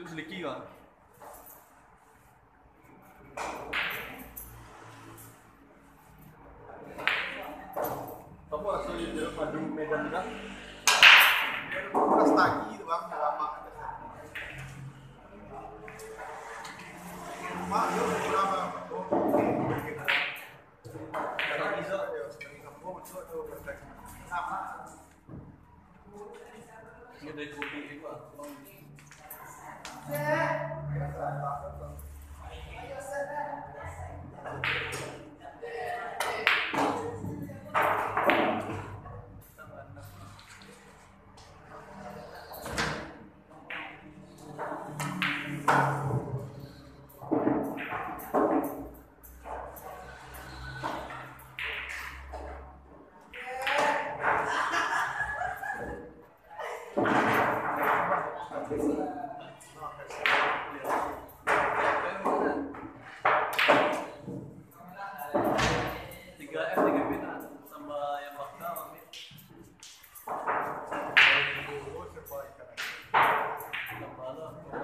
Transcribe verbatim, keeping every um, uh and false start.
seliki kan. Kamu asal di Bandung Medan juga? Pas lagi itu bang, lama. Mak, yo berapa? Karena bisa, dari kampung itu tuh sama. Ini dari kopi itu ah. tiga F tiga B sama yang bakal tambah lah.